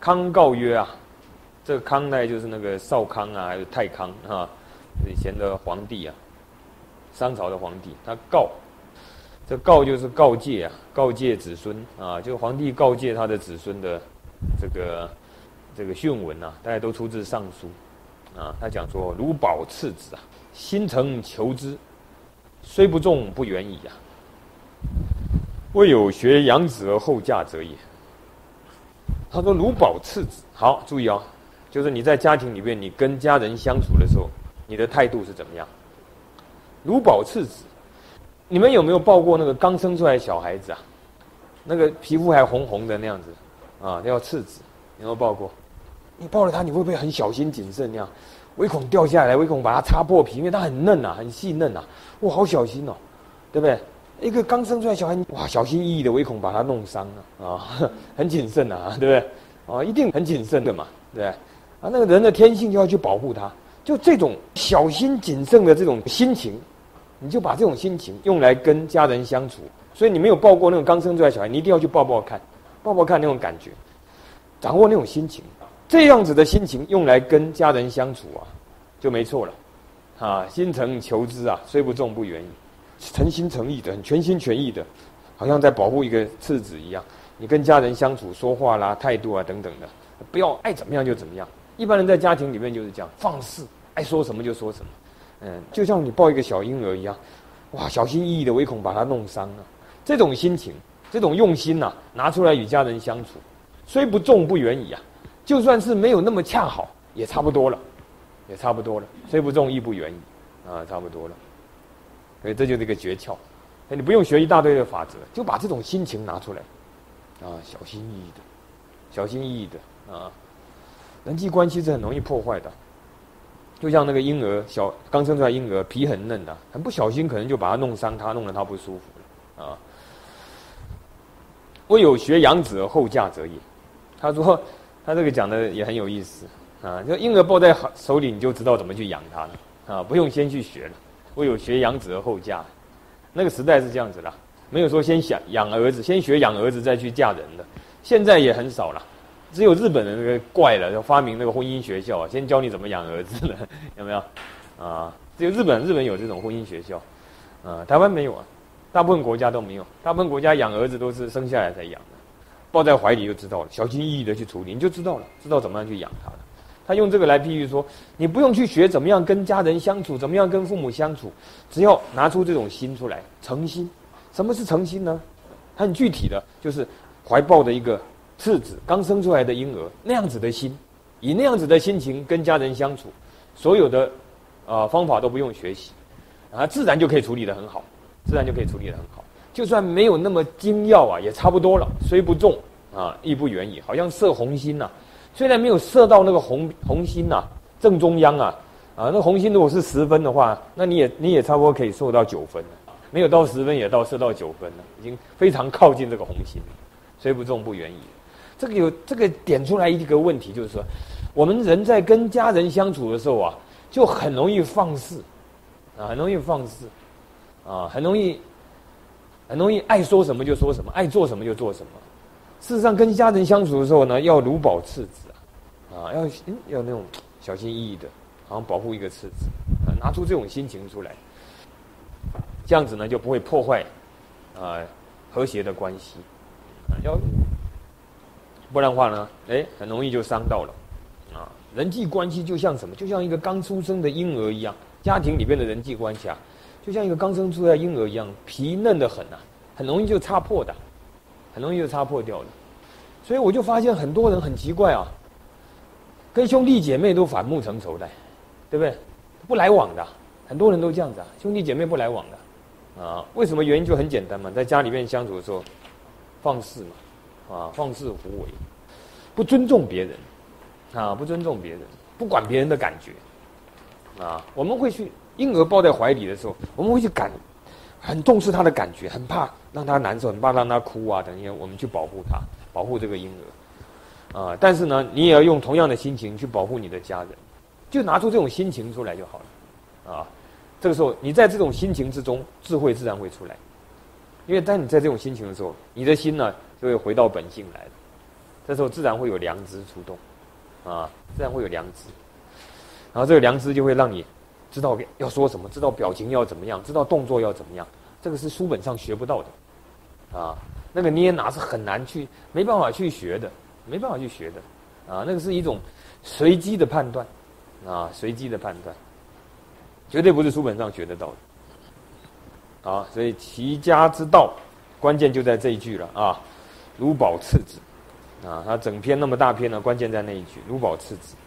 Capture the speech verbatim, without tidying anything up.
康告曰啊，这个康呢就是那个少康啊，还有太康啊，以前的皇帝啊，商朝的皇帝，他告，这告就是告诫啊，告诫子孙啊，就皇帝告诫他的子孙的这个这个训文啊，大家都出自《尚书》啊。他讲说：“汝保次子啊，心诚求之，虽不中，不远矣啊。未有学养子而后嫁者也。”他说：“汝保次子，好，注意哦，就是你在家庭里面，你跟家人相处的时候，你的态度是怎么样？汝保次子，你们有没有抱过那个刚生出来的小孩子啊？那个皮肤还红红的那样子啊，叫次子，有没有抱过？你抱了他，你会不会很小心谨慎那样？唯恐掉下来，唯恐把它擦破皮，因为它很嫩啊，很细嫩啊，哇，好小心哦，对不对？一个刚生出来小孩，哇，小心翼翼的，唯恐把它弄伤了啊，很谨慎啊，对不对？啊，一定很谨慎的嘛，对不对？啊，那个人的天性就要去保护他，就这种小心谨慎的这种心情，你就把这种心情用来跟家人相处。所以你没有抱过那种刚生出来的小孩，你一定要去抱抱看，抱抱看那种感觉，掌握那种心情，这样子的心情用来跟家人相处啊，就没错了。啊，心诚求之啊，虽不中，不远矣。诚心诚意的，很全心全意的，好像在保护一个次子一样。你跟家人相处、说话啦、态度啊等等的，不要爱怎么样就怎么样。一般人在家庭里面就是这样，放肆，爱说什么就说什么。嗯，就像你抱一个小婴儿一样，哇，小心翼翼的，唯恐把他弄伤了。这种心情，这种用心呐、啊，拿出来与家人相处，虽不中，不远矣啊。就算是没有那么恰好，也差不多了，也差不多了。虽不中，亦不远矣啊，差不多了。所以这就是一个诀窍，你不用学一大堆的法则，就把这种心情拿出来，啊，小心翼翼的，小心翼翼的啊，人际关系是很容易破坏的。就像那个婴儿小刚生出来婴儿皮很嫩的，很不小心可能就把他弄伤他，弄得他不舒服了啊。未有学养子而后嫁者也。他说他这个讲的也很有意思啊，就婴儿抱在手里你就知道怎么去养他了啊，不用先去学了。未有学养子而后嫁，那个时代是这样子啦，没有说先想养儿子，先学养儿子再去嫁人的。现在也很少了，只有日本人那个怪了，要发明那个婚姻学校啊，先教你怎么养儿子了，有没有？啊，只有日本日本有这种婚姻学校，啊，台湾没有啊，大部分国家都没有，大部分国家养儿子都是生下来才养的，抱在怀里就知道了，小心翼翼的去处理，你就知道了，知道怎么样去养他了。他用这个来譬喻说，你不用去学怎么样跟家人相处，怎么样跟父母相处，只要拿出这种心出来，诚心。什么是诚心呢？很具体的，就是怀抱着一个次子刚生出来的婴儿那样子的心，以那样子的心情跟家人相处，所有的呃方法都不用学习，啊，自然就可以处理得很好，自然就可以处理得很好。就算没有那么精要啊，也差不多了，虽不中啊，亦不远矣。好像射红心呐、啊。虽然没有射到那个红红心呐、啊、正中央啊，啊，那红心如果是十分的话，那你也你也差不多可以射到九分了，没有到十分也到射到九分了，已经非常靠近这个红心了，虽不中，不远矣。这个有这个点出来一个问题，就是说，我们人在跟家人相处的时候啊，就很容易放肆，啊，很容易放肆，啊，很容易很容易爱说什么就说什么，爱做什么就做什么。事实上，跟家人相处的时候呢，要如保次子啊，啊，要要那种小心翼翼的，好像保护一个次子，啊，拿出这种心情出来，这样子呢就不会破坏啊和谐的关系，啊，要不然的话呢，哎，很容易就伤到了，啊，人际关系就像什么？就像一个刚出生的婴儿一样，家庭里边的人际关系啊，就像一个刚生出来的婴儿一样，皮嫩得很啊，很容易就擦破的。很容易就擦破掉了，所以我就发现很多人很奇怪啊，跟兄弟姐妹都反目成仇的，对不对？不来往的，很多人都这样子啊，兄弟姐妹不来往的，啊，为什么？原因就很简单嘛，在家里面相处的时候，放肆嘛，啊，放肆胡为，不尊重别人，啊，不尊重别人，不管别人的感觉，啊，我们会去婴儿抱在怀里的时候，我们会去感。很重视他的感觉，很怕让他难受，很怕让他哭啊等等，我们去保护他，保护这个婴儿，啊、呃，但是呢，你也要用同样的心情去保护你的家人，就拿出这种心情出来就好了，啊，这个时候你在这种心情之中，智慧自然会出来，因为当你在这种心情的时候，你的心呢就会回到本性来了， 这时候自然会有良知出动，啊，自然会有良知，然后这个良知就会让你知道要说什么，知道表情要怎么样，知道动作要怎么样，这个是书本上学不到的，啊，那个捏拿是很难去，没办法去学的，没办法去学的，啊，那个是一种随机的判断，啊，随机的判断，绝对不是书本上学得到的，啊，所以齐家之道，关键就在这一句了啊，如保次子。啊，他整篇那么大篇呢，关键在那一句“如保次子”。